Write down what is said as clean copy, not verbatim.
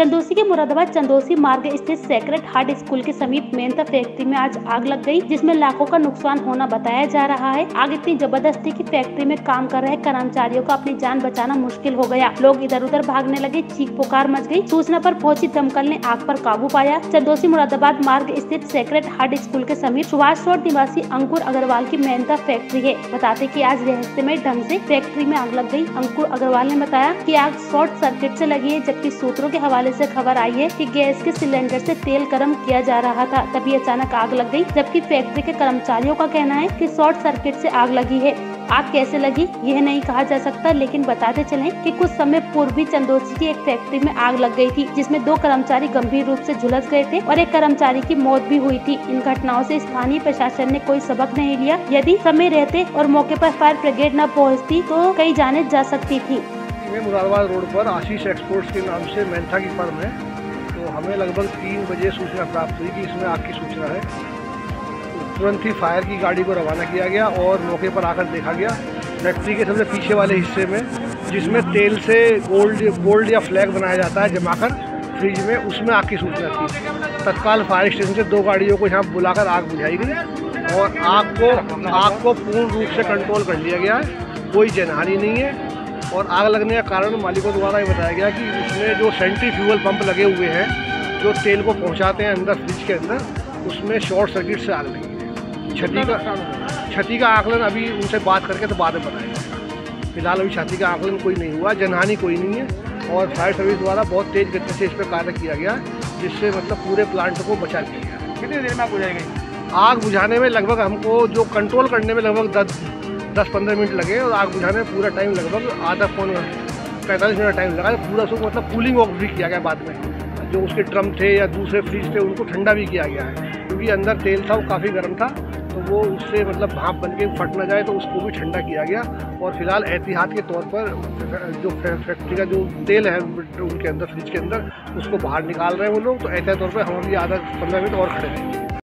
चंदौसी के मुरादाबाद चंदौसी मार्ग स्थित सेक्रेड हार्ट स्कूल के समीप मेहता फैक्ट्री में आज आग लग गई, जिसमें लाखों का नुकसान होना बताया जा रहा है। आग इतनी जबरदस्त थी कि फैक्ट्री में काम कर रहे कर्मचारियों का अपनी जान बचाना मुश्किल हो गया। लोग इधर उधर भागने लगे, चीख पुकार मच गई। सूचना पर पहुंची दमकल ने आग पर काबू पाया। चंदौसी मुरादाबाद मार्ग स्थित सेक्रेड हार्ट स्कूल के समीप सुभाष रोड निवासी अंकुर अग्रवाल की मेहता फैक्ट्री है। बताते कि आज रहस्यमय ढंग से फैक्ट्री में आग लग गई। अंकुर अग्रवाल ने बताया कि आग शॉर्ट सर्किट से लगी है, जबकि सूत्रों के हवाले से खबर आई है कि गैस के सिलेंडर से तेल गर्म किया जा रहा था, तभी अचानक आग लग गई। जबकि फैक्ट्री के कर्मचारियों का कहना है कि शॉर्ट सर्किट से आग लगी है। आग कैसे लगी यह नहीं कहा जा सकता, लेकिन बताते चलें कि कुछ समय पूर्व भी चंदौसी की एक फैक्ट्री में आग लग गई थी, जिसमें 2 कर्मचारी गंभीर रूप से झुलस गए थे और एक कर्मचारी की मौत भी हुई थी। इन घटनाओं से स्थानीय प्रशासन ने कोई सबक नहीं लिया। यदि समय रहते और मौके पर फायर ब्रिगेड न पहुँचती तो कई जाने जा सकती थी। मुरादाबाद रोड पर आशीष एक्सपोर्ट्स के नाम से मेहता की फर्म है। तो हमें लगभग 3 बजे सूचना प्राप्त हुई कि इसमें आग की सूचना है। तुरंत ही फायर की गाड़ी को रवाना किया गया और मौके पर आकर देखा गया। फैक्ट्री के सबसे पीछे वाले हिस्से में, जिसमें तेल से गोल्ड या फ्लैग बनाया जाता है जमाकर फ्रिज में, उसमें आग की सूचना थी। तत्काल फायर स्टेशन से 2 गाड़ियों को यहाँ बुलाकर आग बुझाई गई और आग को पूर्ण रूप से कंट्रोल कर लिया गया है। कोई जनहानि नहीं है। और आग लगने का कारण मालिकों द्वारा ये बताया गया कि उसमें जो सेंट्रीफ्यूगल पंप लगे हुए हैं जो तेल को पहुंचाते हैं अंदर फ्रिज के अंदर, उसमें शॉर्ट सर्किट से आग लगी है। क्षति का आकलन अभी उनसे बात करके तो बाद में बताएगा। फिलहाल अभी क्षति का आकलन कोई नहीं हुआ, जनहानि कोई नहीं है। और फायर सर्विस द्वारा बहुत तेज गति से इस पर कार्य किया गया, जिससे मतलब पूरे प्लांट को बचा लिया गया। कितनी देर में आग बुझाई गई? आग बुझाने में लगभग हमको जो कंट्रोल करने में लगभग 10-15 मिनट लगे और आग बुझाने में पूरा टाइम लगभग आधा पौन 45 मिनट टाइम लगा। पूरा उसको मतलब कूलिंग ऑफ भी किया गया बाद में। जो उसके ड्रम थे या दूसरे फ्रिज थे उनको ठंडा भी किया गया है, क्योंकि अंदर तेल था वो काफ़ी गर्म था, तो वो उससे मतलब भाप बन के फट ना जाए तो उसको भी ठंडा किया गया। और फिलहाल एहतियात के तौर पर जो फैक्ट्री का जो तेल है उनके अंदर फ्रिज के अंदर, उसको बाहर निकाल रहे हैं वो लोग। तो एहतियात तौर पर हम अभी आधा 15 मिनट और खड़े रहेंगे।